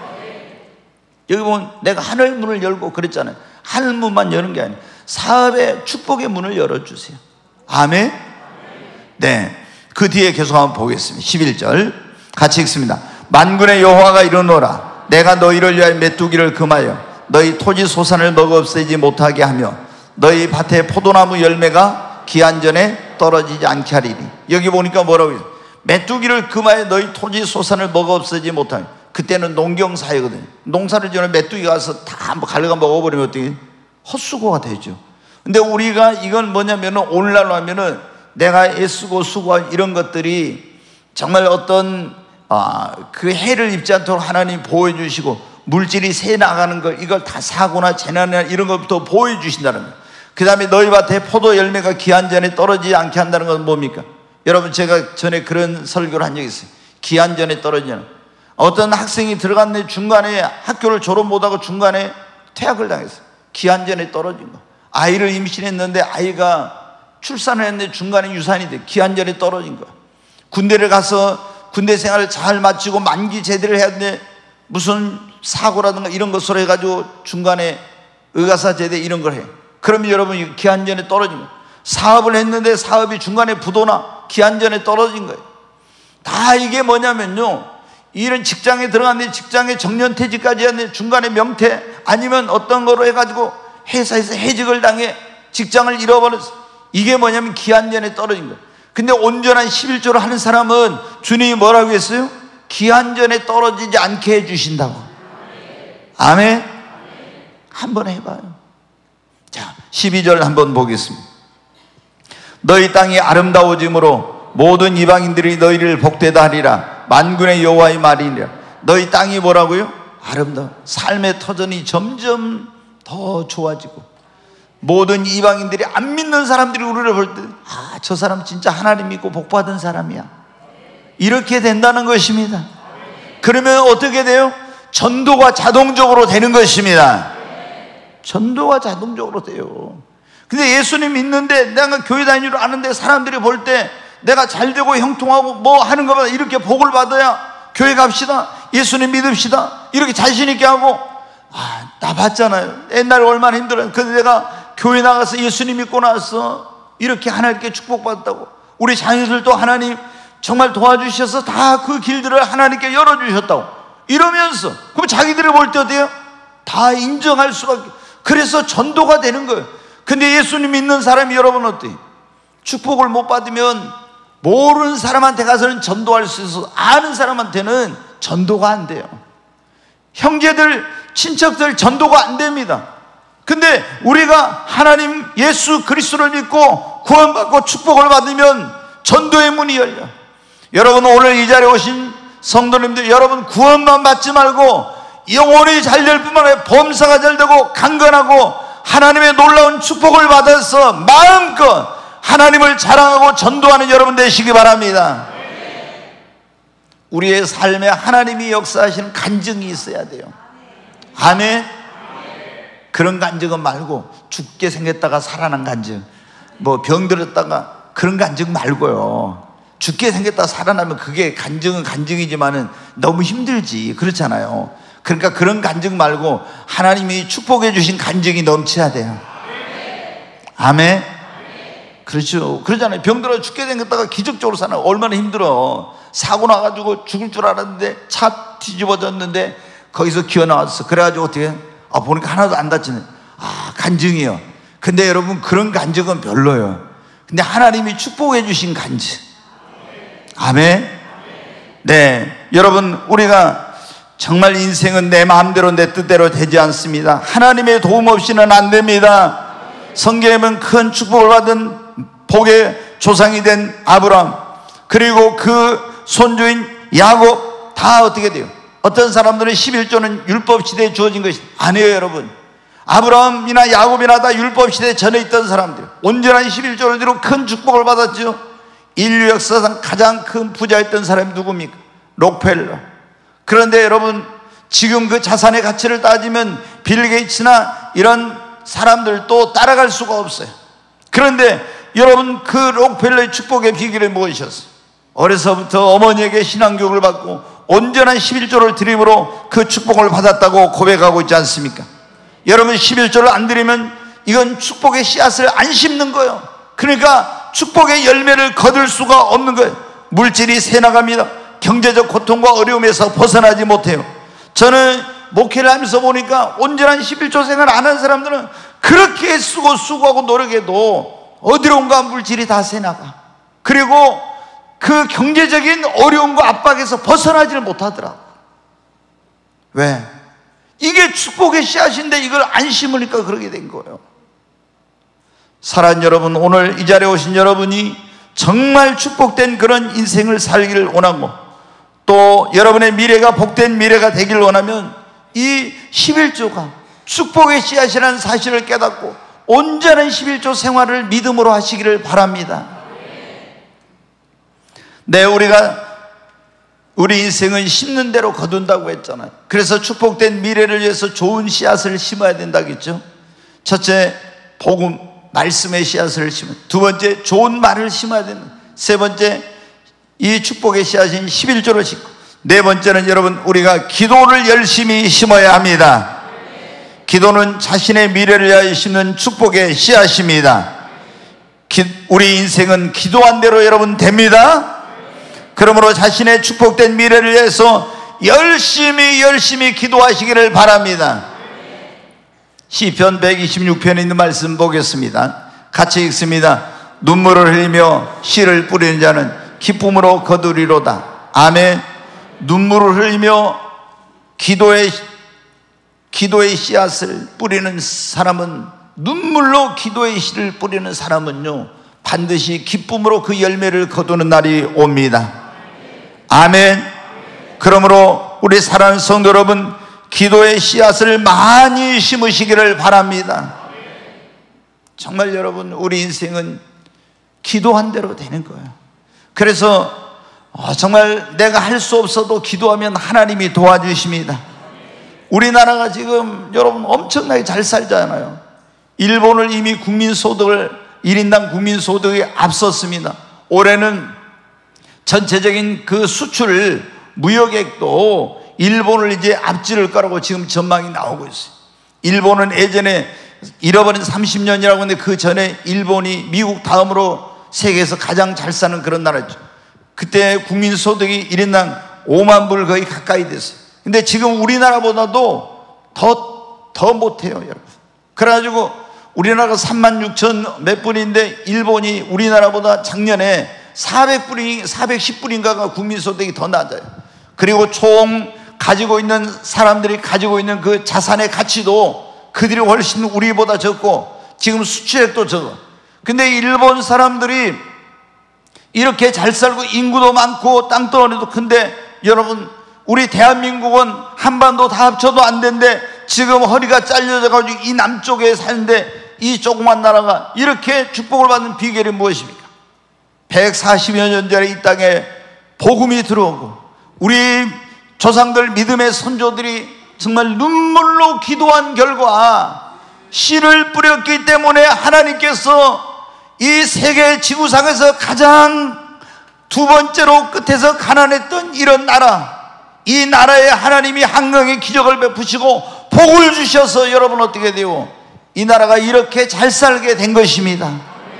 여기 보면 내가 하늘 문을 열고 그랬잖아요. 하늘 문만 여는 게 아니에요. 사업의 축복의 문을 열어주세요. 아멘? 네. 그 뒤에 계속 한번 보겠습니다. 십일 절 같이 읽습니다. 만군의 여호와가 이르노라. 내가 너희를 위하여 메뚜기를 금하여 너희 토지 소산을 먹어 없애지 못하게 하며 너희 밭에 포도나무 열매가 기한 전에 떨어지지 않게 하리니. 여기 보니까 뭐라고 해요? 메뚜기를 금하여 너희 토지 소산을 먹어 없애지 못하게. 그때는 농경사회거든요. 농사를 지으면 메뚜기가 가서 다 한번 갈려가 먹어버리면 어떻게 헛수고가 되죠. 근데 우리가 이건 뭐냐면은 오늘날로 하면은 내가 애쓰고 수고한 이런 것들이 정말 어떤 아, 그 해를 입지 않도록 하나님 보호해 주시고 물질이 새 나가는 걸 이걸 다 사고나 재난이나 이런 것부터 보호해 주신다는 거예요. 그 다음에 너희 밭에 포도 열매가 기한 전에 떨어지지 않게 한다는 건 뭡니까? 여러분, 제가 전에 그런 설교를 한 적이 있어요. 기한 전에 떨어지는. 어떤 학생이 들어갔는데 중간에 학교를 졸업 못하고 중간에 퇴학을 당했어요. 기한 전에 떨어진 거. 아이를 임신했는데 아이가 출산을 했는데 중간에 유산이 돼. 기한 전에 떨어진 거. 군대를 가서 군대 생활을 잘 마치고 만기 제대를 해야 되는데 무슨 사고라든가 이런 것으로 해가지고 중간에 의가사 제대 이런 걸 해. 그러면 여러분 기한 전에 떨어진 거예요. 사업을 했는데 사업이 중간에 부도나 기한 전에 떨어진 거예요. 다 이게 뭐냐면요, 이런 직장에 들어갔는데 직장에 정년퇴직까지 했는데 중간에 명퇴 아니면 어떤 거로 해가지고 회사에서 해직을 당해 직장을 잃어버렸어. 이게 뭐냐면 기한 전에 떨어진 거예요. 근데 온전한 십일조를 하는 사람은 주님이 뭐라고 했어요? 기한 전에 떨어지지 않게 해주신다고. 아멘. 한번 해봐요. 자, 십이절 한번 보겠습니다. 너희 땅이 아름다워짐으로 모든 이방인들이 너희를 복되다 하리라. 만군의 여호와의 말이니라. 너희 땅이 뭐라고요? 아름다워. 삶의 터전이 점점 더 좋아지고 모든 이방인들이 안 믿는 사람들이 우리를 볼 때 아, 저 사람 진짜 하나님 믿고 복받은 사람이야, 이렇게 된다는 것입니다. 그러면 어떻게 돼요? 전도가 자동적으로 되는 것입니다. 전도가 자동적으로 돼요. 근데 예수님 믿는데 내가 교회 다니는 줄 아는데 사람들이 볼 때 내가 잘 되고 형통하고 뭐 하는 것보다 이렇게 복을 받아야 교회 갑시다, 예수님 믿읍시다, 이렇게 자신 있게 하고, 아, 나 봤잖아요. 옛날에 얼마나 힘들어요. 근데 내가 교회 나가서 예수님 믿고 나서 이렇게 하나님께 축복받았다고. 우리 자녀들도 하나님 정말 도와주셔서 다 그 길들을 하나님께 열어주셨다고 이러면서, 그럼 자기들이 볼 때 어때요? 다 인정할 수밖에. 그래서 전도가 되는 거예요. 근데 예수님 믿는 사람이 여러분 어때요? 축복을 못 받으면 모르는 사람한테 가서는 전도할 수 있어서 아는 사람한테는 전도가 안 돼요. 형제들, 친척들 전도가 안 됩니다. 근데 우리가 하나님 예수 그리스도를 믿고 구원받고 축복을 받으면 전도의 문이 열려. 여러분, 오늘 이 자리에 오신 성도님들, 여러분 구원만 받지 말고 영혼이 잘 될 뿐만 아니라 범사가 잘 되고 강건하고 하나님의 놀라운 축복을 받아서 마음껏 하나님을 자랑하고 전도하는 여러분 되시기 바랍니다. 우리의 삶에 하나님이 역사하시는 간증이 있어야 돼요. 아멘. 그런 간증은 말고 죽게 생겼다가 살아난 간증, 뭐 병들었다가 그런 간증 말고요. 죽게 생겼다가 살아나면 그게 간증은 간증이지만은 너무 힘들지, 그렇잖아요. 그러니까 그런 간증 말고 하나님이 축복해 주신 간증이 넘쳐야 돼요. 아멘. 그렇죠. 그러잖아요. 병들어 죽게 생겼다가 기적적으로 살아. 얼마나 힘들어. 사고 나가지고 죽을 줄 알았는데 차 뒤집어졌는데 거기서 기어 나왔어. 그래가지고 어떻게 아, 보니까 하나도 안 다치네. 아, 간증이요. 근데 여러분, 그런 간증은 별로예요. 근데 하나님이 축복해 주신 간증. 아멘. 네, 여러분, 우리가 정말 인생은 내 마음대로 내 뜻대로 되지 않습니다. 하나님의 도움 없이는 안 됩니다. 성경에 보면 큰 축복을 받은 복의 조상이 된 아브라함, 그리고 그 손주인 야곱 다 어떻게 돼요? 어떤 사람들은 십일조는 율법 시대에 주어진 것이 아니에요. 여러분, 아브라함이나 야곱이나 다 율법 시대 전에 있던 사람들, 온전한 십일조를 뒤로 큰 축복을 받았죠. 인류 역사상 가장 큰 부자였던 사람이 누굽니까? 록펠러. 그런데 여러분, 지금 그 자산의 가치를 따지면 빌 게이츠나 이런 사람들도 따라갈 수가 없어요. 그런데 여러분, 그 록펠러의 축복의 비결이 무엇이었어요? 어려서부터 어머니에게 신앙교육을 받고 온전한 십일조를 드림으로 그 축복을 받았다고 고백하고 있지 않습니까? 여러분, 십일조를 안 드리면 이건 축복의 씨앗을 안 심는 거예요. 그러니까 축복의 열매를 거둘 수가 없는 거예요. 물질이 새 나갑니다. 경제적 고통과 어려움에서 벗어나지 못해요. 저는 목회를 하면서 보니까 온전한 십일조 생활 안 하는 사람들은 그렇게 쓰고 수고하고 노력해도 어디론가 물질이 다 새나가. 그리고 그 경제적인 어려움과 압박에서 벗어나지를 못하더라. 왜? 이게 축복의 씨앗인데 이걸 안 심으니까 그러게 된 거예요. 사랑하는 여러분, 오늘 이 자리에 오신 여러분이 정말 축복된 그런 인생을 살기를 원하고 또 여러분의 미래가 복된 미래가 되기를 원하면 이 십일조가 축복의 씨앗이라는 사실을 깨닫고 온전한 십일조 생활을 믿음으로 하시기를 바랍니다. 네, 우리가 우리 인생은 심는 대로 거둔다고 했잖아요. 그래서 축복된 미래를 위해서 좋은 씨앗을 심어야 된다겠죠. 첫째, 복음, 말씀의 씨앗을 심어. 두 번째, 좋은 말을 심어야 된다. 세 번째, 이 축복의 씨앗인 십일조를 심고. 네 번째는 여러분, 우리가 기도를 열심히 심어야 합니다. 기도는 자신의 미래를 위하여 심는 축복의 씨앗입니다. 기, 우리 인생은 기도한 대로 여러분 됩니다. 그러므로 자신의 축복된 미래를 위해서 열심히 열심히 기도하시기를 바랍니다. 시편 백이십육 편에 있는 말씀 보겠습니다. 같이 읽습니다. 눈물을 흘리며 씨를 뿌리는 자는 기쁨으로 거두리로다. 아멘. 눈물을 흘리며 기도의 기도의 씨앗을 뿌리는 사람은, 눈물로 기도의 씨를 뿌리는 사람은요 반드시 기쁨으로 그 열매를 거두는 날이 옵니다. 아멘. 그러므로 우리 사랑하는 성도 여러분, 기도의 씨앗을 많이 심으시기를 바랍니다. 정말 여러분, 우리 인생은 기도한 대로 되는 거예요. 그래서 어, 정말 내가 할 수 없어도 기도하면 하나님이 도와주십니다. 우리나라가 지금 여러분 엄청나게 잘 살잖아요. 일본을 이미 국민소득을 일 인당 국민소득이 앞섰습니다. 올해는 전체적인 그 수출 무역액도 일본을 이제 앞지를 거라고 지금 전망이 나오고 있어요. 일본은 예전에 잃어버린 삼십 년이라고 하는데 그 전에 일본이 미국 다음으로 세계에서 가장 잘 사는 그런 나라죠. 그때 국민소득이 일 인당 오만 불 거의 가까이 됐어요. 근데 지금 우리나라보다도 더, 더 못해요, 여러분. 그래가지고 우리나라가 삼만 육천 몇 불인데 일본이 우리나라보다 작년에 사백 불이, 사백십 불인가가 국민소득이 더 낮아요. 그리고 총 가지고 있는 사람들이 가지고 있는 그 자산의 가치도 그들이 훨씬 우리보다 적고 지금 수출액도 적어. 근데 일본 사람들이 이렇게 잘 살고 인구도 많고 땅덩어리도 큰데 여러분, 우리 대한민국은 한반도 다 합쳐도 안 되는데 지금 허리가 잘려져가지고 이 남쪽에 사는데 이 조그만 나라가 이렇게 축복을 받는 비결이 무엇입니까? 백사십여 년 전에 이 땅에 복음이 들어오고 우리 조상들 믿음의 선조들이 정말 눈물로 기도한 결과 씨를 뿌렸기 때문에 하나님께서 이 세계 지구상에서 가장 두 번째로 끝에서 가난했던 이런 나라, 이 나라에 하나님이 한강의 기적을 베푸시고 복을 주셔서 여러분 어떻게 돼요? 이 나라가 이렇게 잘 살게 된 것입니다.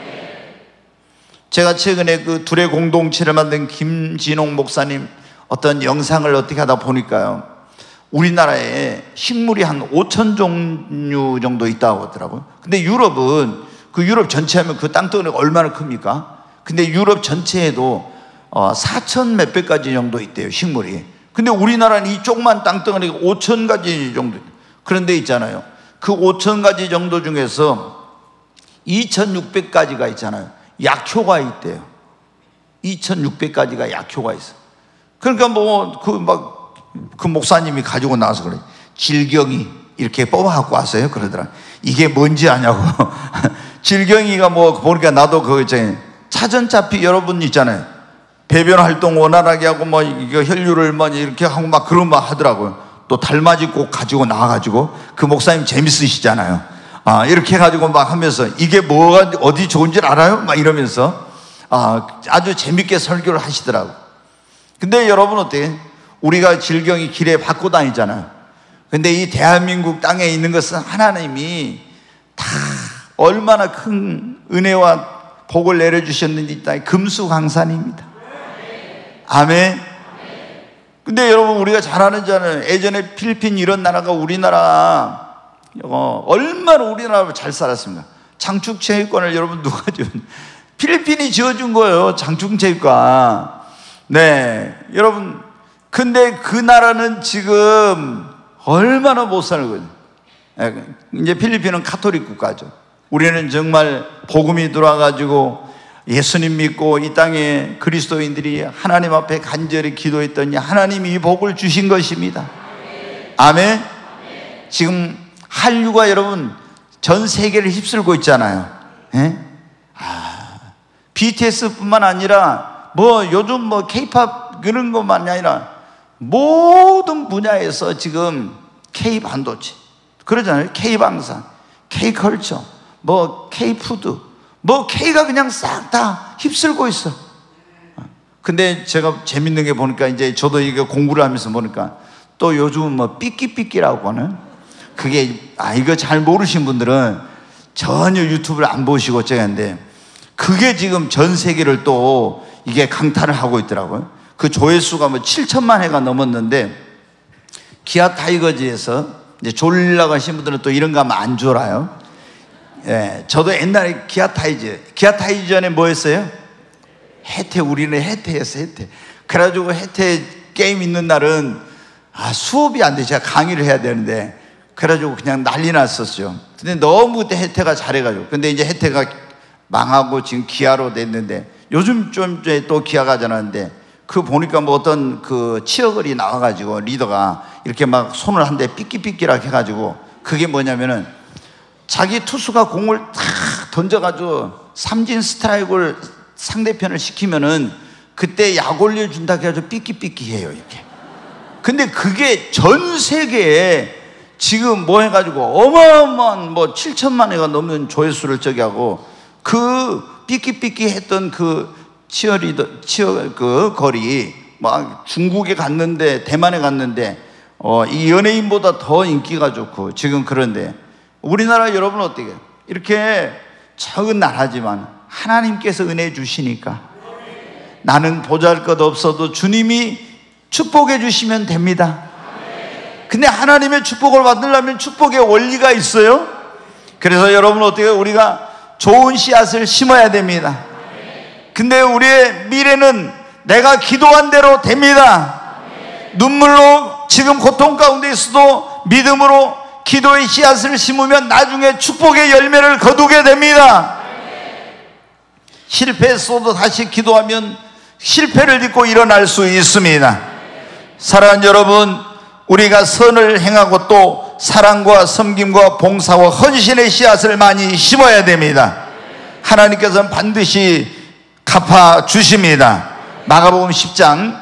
제가 최근에 그 둘의 공동체를 만든 김진홍 목사님 어떤 영상을 어떻게 하다 보니까요, 우리나라에 식물이 한 오천 종류 정도 있다고 하더라고요. 근데 유럽은 그 유럽 전체 하면 그 땅덩어리가 얼마나 큽니까? 근데 유럽 전체에도 어, 사천 몇백 가지 정도 있대요, 식물이. 근데 우리나라는 이 조그만 땅덩어리가 오천 가지 정도. 그런데 있잖아요, 그 오천 가지 정도 중에서 이천육백 가지가 있잖아요, 약효가 있대요. 이천육백 가지가 약효가 있어. 그러니까 뭐 그 막 그 목사님이 가지고 나와서 그래, 질경이 이렇게 뽑아갖고 왔어요. 그러더라. 이게 뭔지 아냐고. 질경이가 뭐 보니까 나도 그 있잖아요, 차전차피 여러분 있잖아요, 배변 활동 원활하게 하고 뭐 이거 혈류를 뭐 이렇게 하고 막 그런 거 하더라고요. 또 달맞이 꼭 가지고 나와가지고, 그 목사님 재밌으시잖아요. 아, 이렇게 해가지고 막 하면서 이게 뭐가 어디 좋은지 알아요? 막 이러면서 아, 아주 재밌게 설교를 하시더라고요. 근데 여러분 어때요? 우리가 질경이 길에 받고 다니잖아요. 근데 이 대한민국 땅에 있는 것은 하나님이 다 얼마나 큰 은혜와 복을 내려주셨는지 이 금수강산입니다. 아멘. 근데 여러분, 우리가 잘 아는 자는 예전에 필리핀 이런 나라가 우리나라 어, 얼마나 우리나라 잘 살았습니까? 장축체육관을 여러분 누가 준? 필리핀이 지어준 거예요, 장축체육관. 네, 여러분, 근데 그 나라는 지금 얼마나 못 살고 있어요. 이제 필리핀은 가톨릭 국가죠. 우리는 정말 복음이 들어와가지고 예수님 믿고 이 땅에 그리스도인들이 하나님 앞에 간절히 기도했더니 하나님이 이 복을 주신 것입니다. 아멘. 지금 한류가 여러분 전 세계를 휩쓸고 있잖아요. 예? 아, 비티에스뿐만 아니라 뭐 요즘 뭐 케이팝 그런 것만이 아니라 모든 분야에서 지금 K-반도체 그러잖아요. K-방산, K-컬처, 뭐 K-푸드, 뭐 K가 그냥 싹 다 휩쓸고 있어. 근데 제가 재밌는 게 보니까 이제 저도 이거 공부를 하면서 보니까 또 요즘 뭐 삐끼삐끼라고 하는 그게, 아 이거 잘 모르신 분들은 전혀 유튜브를 안 보시고 저기한데 그게 지금 전 세계를 또 이게 강타를 하고 있더라고요. 그 조회수가 뭐 칠천만 회가 넘었는데 기아 타이거즈에서 이제 졸리려고 하신 분들은 또 이런 거 하면 안 졸아요. 예, 저도 옛날에 기아 타이즈, 기아 타이즈 전에 뭐 했어요? 해태, 우리는 해태였어, 해태. 그래가지고 해태 게임 있는 날은 아, 수업이 안 돼. 제가 강의를 해야 되는데 그래가지고 그냥 난리 났었죠. 근데 너무 그때 해태가 잘해가지고. 근데 이제 해태가 망하고 지금 기아로 됐는데 요즘 좀 또 기아가 전화하는데 그 보니까 뭐 어떤 그 치어걸이 나와가지고 리더가 이렇게 막 손을 한 대 삐끼삐끼락 해가지고 그게 뭐냐면은 자기 투수가 공을 탁 던져가지고 삼진 스트라이크를 상대편을 시키면은 그때 약 올려준다 해가지고 삐끼삐끼 해요, 이렇게. 근데 그게 전 세계에 지금 뭐 해가지고 어마어마한 뭐 칠천만 회가 넘는 조회수를 저기 하고 그 삐끼삐끼 했던 그 치어리더, 치어 그 거리 막 중국에 갔는데 대만에 갔는데 어, 이 연예인보다 더 인기가 좋고 지금. 그런데 우리나라 여러분 어떻게 이렇게 작은 나라지만 하나님께서 은혜 주시니까 나는 보잘것 없어도 주님이 축복해 주시면 됩니다. 근데 하나님의 축복을 받으려면 축복의 원리가 있어요. 그래서 여러분 어떻게 우리가 좋은 씨앗을 심어야 됩니다. 근데 우리의 미래는 내가 기도한 대로 됩니다. 눈물로 지금 고통 가운데 있어도 믿음으로 기도의 씨앗을 심으면 나중에 축복의 열매를 거두게 됩니다. 실패했어도 다시 기도하면 실패를 딛고 일어날 수 있습니다. 사랑하는 여러분, 우리가 선을 행하고 또 사랑과 섬김과 봉사와 헌신의 씨앗을 많이 심어야 됩니다. 하나님께서는 반드시 갚아주십니다. 마가복음 십 장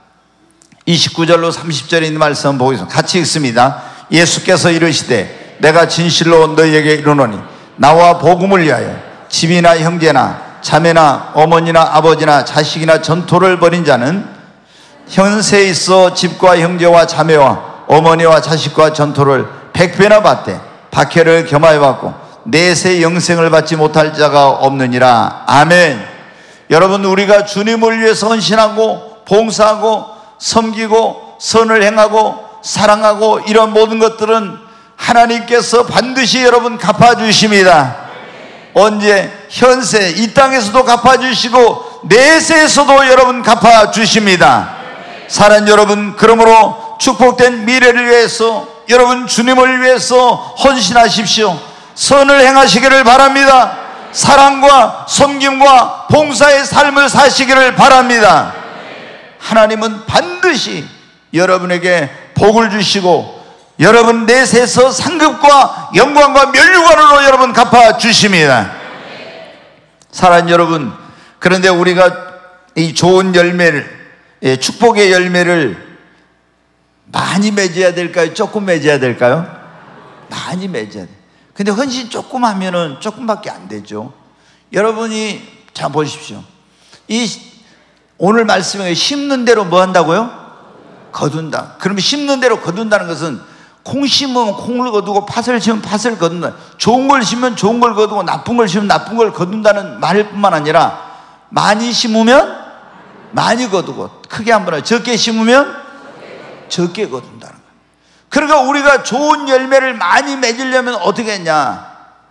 이십구 절로 삼십 절에 있는 말씀 보겠습니다. 같이 읽습니다. 예수께서 이르시되 내가 진실로 너희에게 이르노니 나와 복음을 위하여 집이나 형제나 자매나 어머니나 아버지나 자식이나 전토를 벌인 자는 현세에 있어 집과 형제와 자매와 어머니와 자식과 전토를 백배나 받되 박해를 겸하여 받고 내세 영생을 받지 못할 자가 없느니라. 아멘. 여러분, 우리가 주님을 위해서 헌신하고 봉사하고 섬기고 선을 행하고 사랑하고 이런 모든 것들은 하나님께서 반드시 여러분 갚아주십니다. 언제? 현세 이 땅에서도 갚아주시고 내세에서도 여러분 갚아주십니다. 사랑하는 여러분, 그러므로 축복된 미래를 위해서 여러분 주님을 위해서 헌신하십시오. 선을 행하시기를 바랍니다. 사랑과 섬김과 봉사의 삶을 사시기를 바랍니다. 하나님은 반드시 여러분에게 복을 주시고 여러분 내세에서 상급과 영광과 면류관으로 여러분 갚아주십니다. 사랑하는 여러분, 그런데 우리가 이 좋은 열매를, 축복의 열매를 많이 맺어야 될까요? 조금 맺어야 될까요? 많이 맺어야 돼요. 근데 헌신 조금 하면은 조금밖에 안 되죠. 여러분이 자 보십시오. 이 오늘 말씀에 심는 대로 뭐 한다고요? 거둔다. 그러면 심는 대로 거둔다는 것은 콩 심으면 콩을 거두고 팥을 심으면 팥을 거둔다. 좋은 걸 심으면 좋은 걸 거두고 나쁜 걸 심으면 나쁜 걸 거둔다는 말뿐만 아니라 많이 심으면 많이 거두고 크게 한번 하고 적게 심으면 적게 거둔다는 거예요. 그러니까 우리가 좋은 열매를 많이 맺으려면 어떻게 했냐?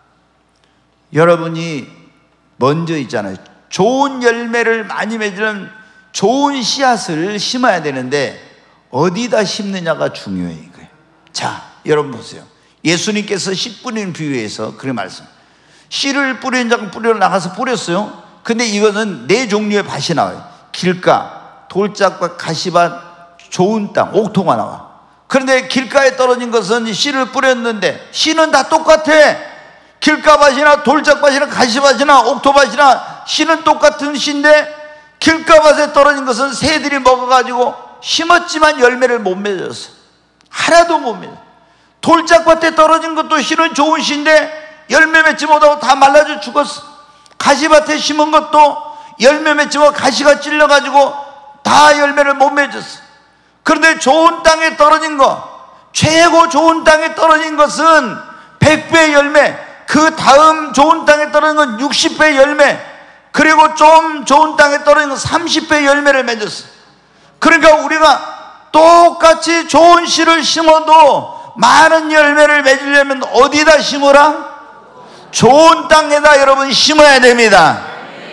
여러분이 먼저 있잖아요. 좋은 열매를 많이 맺으려면 좋은 씨앗을 심어야 되는데 어디다 심느냐가 중요해요. 이거예요. 자, 여러분 보세요. 예수님께서 씨 뿌리는 비유에서 그렇게 말씀. 씨를 뿌리는 자가 뿌려 나가서 뿌렸어요. 근데 이거는 네 종류의 밭이 나와요. 길가, 돌짝밭, 가시밭, 좋은 땅, 옥토가 나와. 그런데 길가에 떨어진 것은 씨를 뿌렸는데 씨는 다 똑같아. 길가밭이나 돌짝밭이나 가시밭이나 옥토밭이나 씨는 똑같은 씨인데 길가밭에 떨어진 것은 새들이 먹어가지고 심었지만 열매를 못 맺었어. 하나도 못 맺어. 돌짝밭에 떨어진 것도 씨는 좋은 씨인데 열매 맺지 못하고 다 말라져 죽었어. 가시밭에 심은 것도 열매 맺지 못하고 가시가 찔려가지고 다 열매를 못 맺었어. 그런데 좋은 땅에 떨어진 것, 최고 좋은 땅에 떨어진 것은 백 배 열매, 그 다음 좋은 땅에 떨어진 건 육십 배 열매, 그리고 좀 좋은 땅에 떨어진 건 삼십 배 열매를 맺었어. 그러니까 우리가 똑같이 좋은 씨를 심어도 많은 열매를 맺으려면 어디다 심으라? 좋은 땅에다 여러분 심어야 됩니다.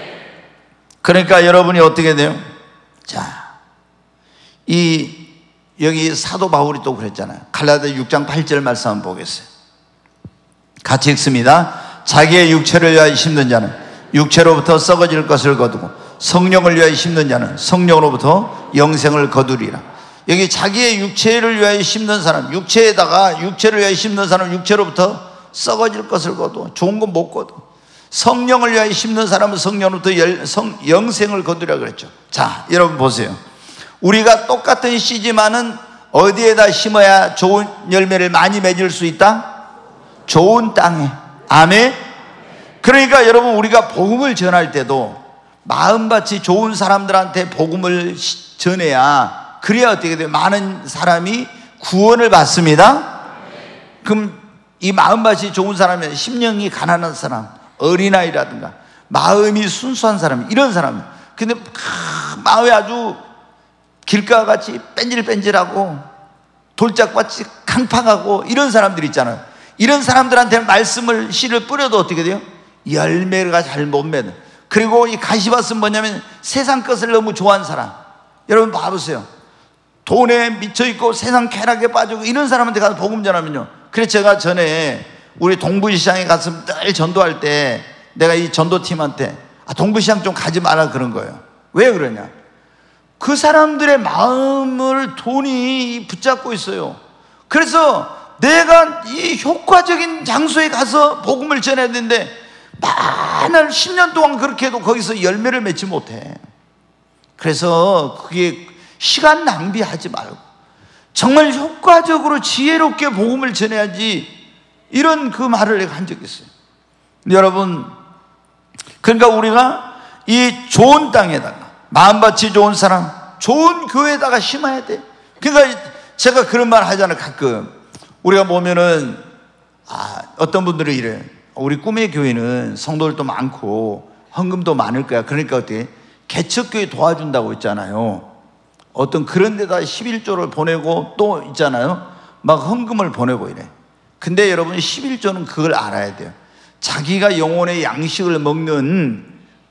그러니까 여러분이 어떻게 돼요? 자, 이 여기 사도 바울이 또 그랬잖아요. 갈라디아 육 장 팔 절 말씀 한번 보겠어요. 같이 읽습니다. 자기의 육체를 위하여 심는 자는 육체로부터 썩어질 것을 거두고 성령을 위하여 심는 자는 성령으로부터 영생을 거두리라. 여기 자기의 육체를 위하여 심는 사람, 육체에다가 육체를 위하여 심는 사람은 육체로부터 썩어질 것을 거두, 좋은 건 못 거두. 성령을 위하여 심는 사람은 성령으로부터 열, 성, 영생을 거두리라 그랬죠. 자, 여러분 보세요. 우리가 똑같은 씨지만은 어디에다 심어야 좋은 열매를 많이 맺을 수 있다? 좋은 땅에. 아멘. 그러니까 여러분 우리가 복음을 전할 때도 마음밭이 좋은 사람들한테 복음을 전해야, 그래야 어떻게 돼요? 많은 사람이 구원을 받습니다. 그럼 이 마음밭이 좋은 사람은 심령이 가난한 사람, 어린아이라든가 마음이 순수한 사람, 이런 사람. 근데 마음이 아주 길가같이 뺀질뺀질하고 돌짝밭이 강팍하고 이런 사람들 있잖아요. 이런 사람들한테 말씀을 씨를 뿌려도 어떻게 돼요? 열매가 잘 못 맺는. 그리고 이 가시밭은 뭐냐면 세상 것을 너무 좋아하는 사람. 여러분 봐보세요. 돈에 미쳐있고 세상 쾌락에 빠지고 이런 사람한테 가서 복음 전하면요, 그래서 제가 전에 우리 동부시장에 가서 늘 전도할 때 내가 이 전도팀한테 아, 동부시장 좀 가지 마라 그런 거예요. 왜 그러냐? 그 사람들의 마음을 돈이 붙잡고 있어요. 그래서 내가 이 효과적인 장소에 가서 복음을 전해야 되는데 만날 십 년 동안 그렇게 해도 거기서 열매를 맺지 못해. 그래서 그게 시간 낭비하지 말고 정말 효과적으로 지혜롭게 복음을 전해야지, 이런 그 말을 내가 한 적이 있어요. 여러분, 그러니까 우리가 이 좋은 땅에다가 마음밭이 좋은 사람, 좋은 교회에다가 심어야 돼. 그러니까 제가 그런 말 하잖아요. 가끔 우리가 보면은 아, 어떤 분들은 이래. 우리 꿈의 교회는 성도들도 많고 헌금도 많을 거야. 그러니까 어떻게 개척교회 도와준다고 있잖아요. 어떤 그런 데다 십일조를 보내고 또 있잖아요. 막 헌금을 보내고 이래. 근데 여러분 십일조는 그걸 알아야 돼요. 자기가 영혼의 양식을 먹는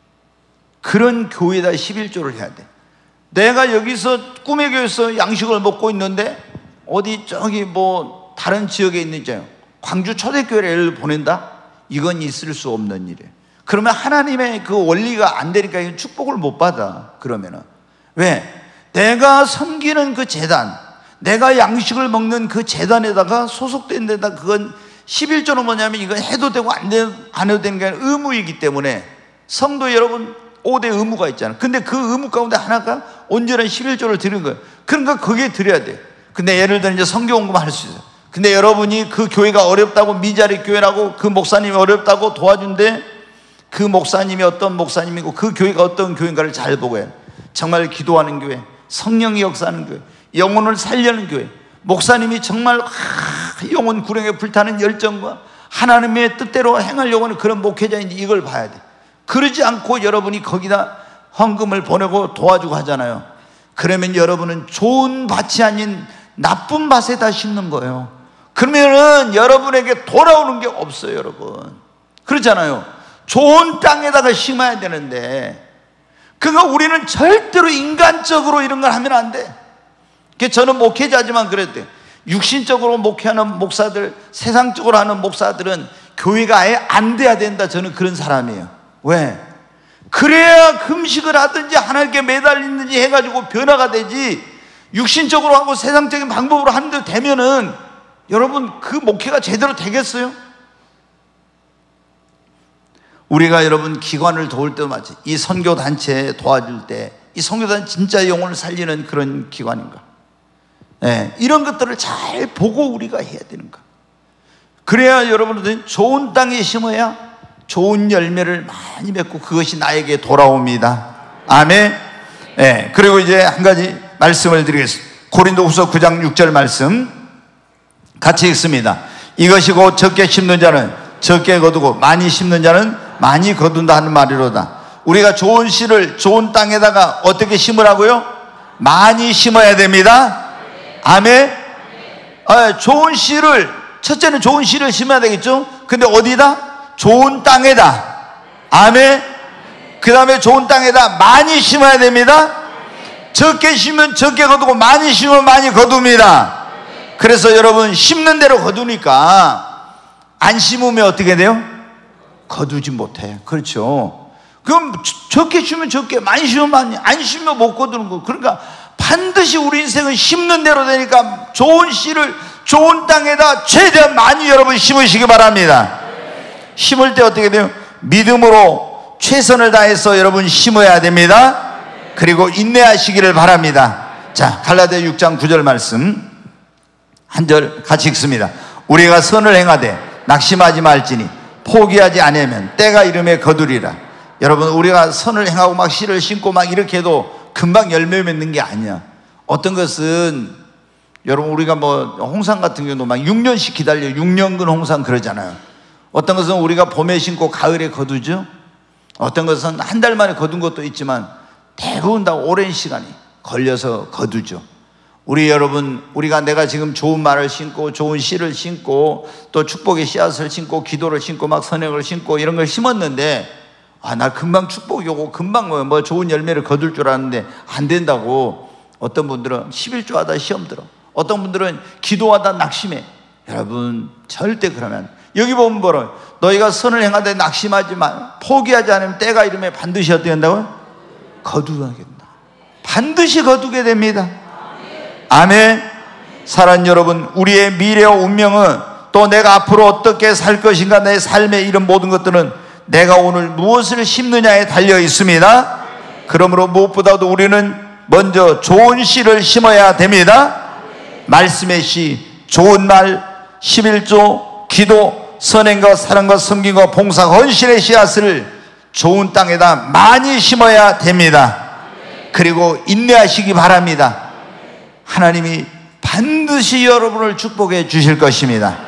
그런 교회에다 십일조를 해야 돼. 내가 여기서 꿈의 교회에서 양식을 먹고 있는데 어디 저기 뭐 다른 지역에 있는 있잖아요. 광주 초대교회를 보낸다? 이건 있을 수 없는 일이에요. 그러면 하나님의 그 원리가 안 되니까 축복을 못 받아. 그러면은 왜? 내가 섬기는 그 제단, 내가 양식을 먹는 그 제단에다가 소속된 데다 그건 십일조는 뭐냐면 이건 해도 되고 안, 되, 안 해도 되는 게 아니라 의무이기 때문에 성도 여러분 오 대 의무가 있잖아요. 근데 그 의무 가운데 하나가 온전한 십일조를 드리는 거예요. 그러니까 그게 드려야 돼. 근데 예를 들어 이제 성경공부 할 수 있어요. 근데 여러분이 그 교회가 어렵다고, 미자리 교회라고 그 목사님이 어렵다고 도와준대. 그 목사님이 어떤 목사님이고 그 교회가 어떤 교회인가를 잘 보고 해요. 정말 기도하는 교회, 성령이 역사하는 교회, 영혼을 살려는 교회, 목사님이 정말 영혼 구령에 불타는 열정과 하나님의 뜻대로 행하려고 하는 그런 목회자인지 이걸 봐야 돼. 그러지 않고 여러분이 거기다 헌금을 보내고 도와주고 하잖아요. 그러면 여러분은 좋은 밭이 아닌 나쁜 밭에다 심는 거예요. 그러면은 여러분에게 돌아오는 게 없어요, 여러분. 그렇잖아요. 좋은 땅에다가 심어야 되는데, 그러니까 우리는 절대로 인간적으로 이런 걸 하면 안 돼. 저는 목회자지만 그랬대요. 육신적으로 목회하는 목사들, 세상적으로 하는 목사들은 교회가 아예 안 돼야 된다. 저는 그런 사람이에요. 왜? 그래야 금식을 하든지 하나님께 매달리든지 해가지고 변화가 되지, 육신적으로 하고 세상적인 방법으로 하는 대로 되면은 여러분 그 목회가 제대로 되겠어요? 우리가 여러분 기관을 도울 때 마치 이 선교단체 도와줄 때 이 선교단 진짜 영혼을 살리는 그런 기관인가? 네, 이런 것들을 잘 보고 우리가 해야 되는가? 그래야 여러분들 좋은 땅에 심어야 좋은 열매를 많이 맺고 그것이 나에게 돌아옵니다. 아멘. 네, 그리고 이제 한 가지 말씀을 드리겠습니다. 고린도후서 구 장 육 절 말씀 같이 읽습니다. 이것이 곧 적게 심는 자는 적게 거두고 많이 심는 자는 많이 거둔다 하는 말이로다. 우리가 좋은 씨를 좋은 땅에다가 어떻게 심으라고요? 많이 심어야 됩니다. 아멘. 아, 좋은 씨를, 첫째는 좋은 씨를 심어야 되겠죠? 근데 어디다? 좋은 땅에다. 아멘. 그 다음에 좋은 땅에다 많이 심어야 됩니다. 적게 심으면 적게 거두고 많이 심으면 많이 거둡니다. 그래서 여러분 심는 대로 거두니까 안 심으면 어떻게 돼요? 거두지 못해. 그렇죠. 그럼 적게 심으면 적게, 많이 심으면 많이, 안 심으면 못 거두는 거. 그러니까 반드시 우리 인생은 심는 대로 되니까 좋은 씨를 좋은 땅에다 최대한 많이 여러분 심으시기 바랍니다. 심을 때 어떻게 돼요? 믿음으로 최선을 다해서 여러분 심어야 됩니다. 그리고 인내하시기를 바랍니다. 자, 갈라디아 육 장 구 절 말씀 한 절 같이 읽습니다. 우리가 선을 행하되 낙심하지 말지니 포기하지 않으면 때가 이름에 거두리라. 여러분 우리가 선을 행하고 막 씨를 심고 막 이렇게 해도 금방 열매 맺는 게 아니야. 어떤 것은 여러분 우리가 뭐 홍삼 같은 경우도 막 육 년씩 기다려요. 육 년근 홍삼 그러잖아요. 어떤 것은 우리가 봄에 심고 가을에 거두죠. 어떤 것은 한 달 만에 거둔 것도 있지만 대부분 다 오랜 시간이 걸려서 거두죠. 우리 여러분, 우리가 내가 지금 좋은 말을 심고 좋은 씨를 심고 또 축복의 씨앗을 심고 기도를 심고 막 선행을 심고 이런 걸 심었는데, 아, 나 금방 축복이 오고 금방 뭐, 뭐 좋은 열매를 거둘 줄 알았는데 안 된다고. 어떤 분들은 십일 조 하다 시험 들어. 어떤 분들은 기도하다 낙심해. 여러분 절대 그러면, 여기 보면 뭐라, 너희가 선을 행하되 낙심하지 마. 포기하지 않으면 때가 이름에 반드시 어떻게 한다고요? 거두게 된다. 반드시 거두게 됩니다. 아멘. 사랑하는 여러분, 우리의 미래와 운명은 또 내가 앞으로 어떻게 살 것인가, 내 삶의 이런 모든 것들은 내가 오늘 무엇을 심느냐에 달려 있습니다. 그러므로 무엇보다도 우리는 먼저 좋은 씨를 심어야 됩니다. 말씀의 씨, 좋은 말, 십일 조, 기도, 선행과 사랑과 섬김과 봉사, 헌신의 씨앗을 좋은 땅에다 많이 심어야 됩니다. 그리고 인내하시기 바랍니다. 하나님이 반드시 여러분을 축복해 주실 것입니다.